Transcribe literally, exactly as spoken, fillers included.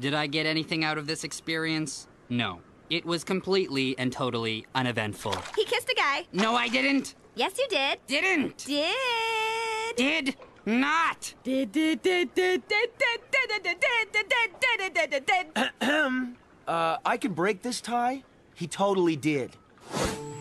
Did I get anything out of this experience? No. It was completely and totally uneventful. He kissed a guy. No, I didn't. Yes, you did. Didn't. Did. Did not. Did, did, did, did, did, did, did, did, did, did, did, did, did. Uh, I can break this tie. He totally did.